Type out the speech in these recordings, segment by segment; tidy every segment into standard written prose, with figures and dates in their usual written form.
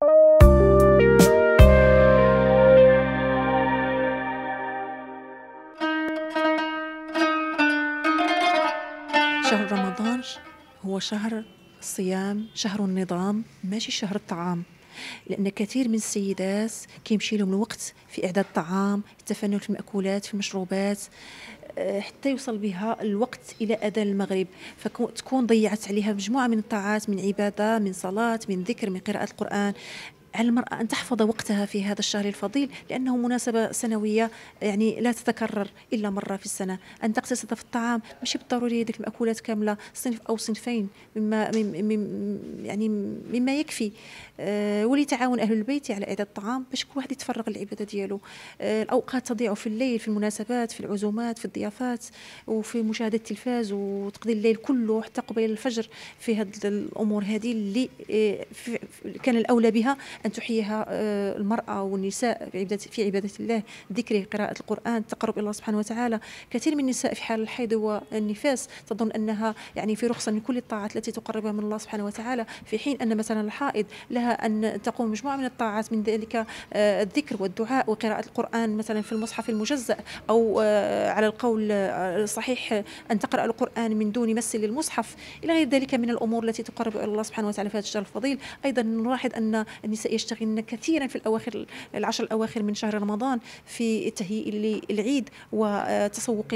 شهر رمضان هو شهر الصيام، شهر النظام، ماشي شهر الطعام. لأن كثير من السيدات كيمشي لهم الوقت في إعداد الطعام، التفنن في المأكولات، في المشروبات، حتى يوصل بها الوقت إلى أذان المغرب، فتكون ضيعت عليها مجموعة من الطاعات، من عبادة، من صلاة، من ذكر، من قراءة القرآن. على المرأة أن تحفظ وقتها في هذا الشهر الفضيل، لأنه مناسبة سنوية يعني لا تتكرر إلا مرة في السنة. أن تقتصد في الطعام، مش بالضروري هذيك المأكولات كاملة، صنف أو صنفين يعني مما يكفي. وليتعاون أهل البيت على إعداد الطعام باش كل واحد يتفرغ للعبادة ديالو. الأوقات تضيع في الليل، في المناسبات، في العزومات، في الضيافات، وفي مشاهدة التلفاز، وتقضي الليل كله حتى قبيل الفجر في هذه الأمور هذه اللي كان الأولى بها أن تحييها المرأة والنساء في عبادة الله، ذكره، قراءة القرآن، التقرب إلى الله سبحانه وتعالى. كثير من النساء في حال الحيض والنفاس تظن أنها يعني في رخصة من كل الطاعات التي تقربها من الله سبحانه وتعالى، في حين أن مثلا الحائض لها أن تقوم مجموعة من الطاعات، من ذلك الذكر والدعاء وقراءة القرآن مثلا في المصحف المجزأ، أو على القول الصحيح أن تقرأ القرآن من دون مس للمصحف، إلى غير ذلك من الأمور التي تقرب إلى الله سبحانه وتعالى في هذا الشهر الفضيل. أيضا نلاحظ أن النساء يشتغلن كثيرا في العشر الأواخر من شهر رمضان في التهيئ للعيد والتسوق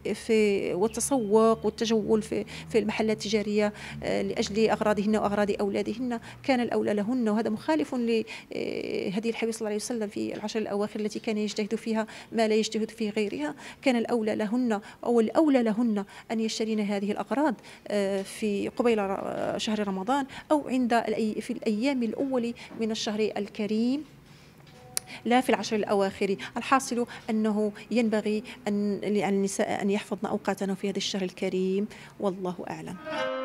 والتجول في المحلات التجارية لأجل أغراضهن وأغراض أولادهن. كان الأولى لهن، وهذا مخالف لهدي الحبيب صلى الله عليه وسلم في العشر الأواخر التي كان يجتهد فيها ما لا يجتهد في غيرها. كان الأولى لهن أو الأولى لهن أن يشترين هذه الأغراض في قبيل شهر رمضان، أو في الأيام الأول من الشهر الكريم، لا في العشر الأواخر. الحاصل أنه ينبغي أن للنساء أن يحفظن أوقاتنا في هذا الشهر الكريم، والله أعلم.